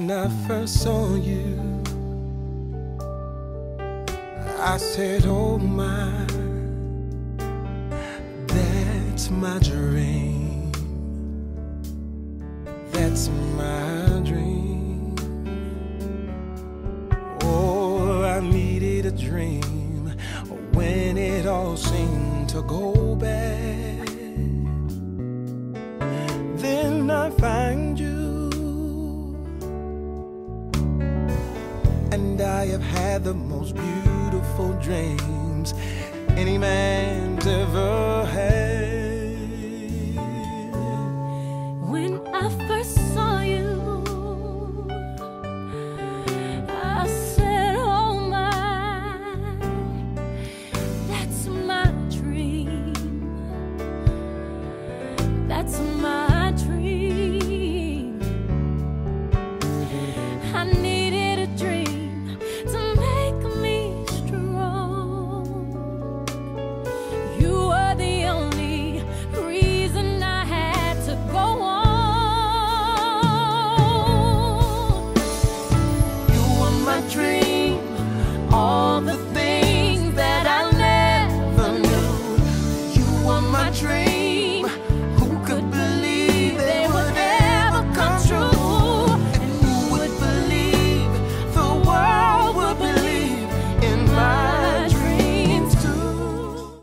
When I first saw you, I said, oh my, that's my dream. That's my dream. Oh, I needed a dream when it all seemed to go bad. Then I find you, and I have had the most beautiful dreams any man's ever had. When I first saw you, I said, oh my, that's my dream. That's my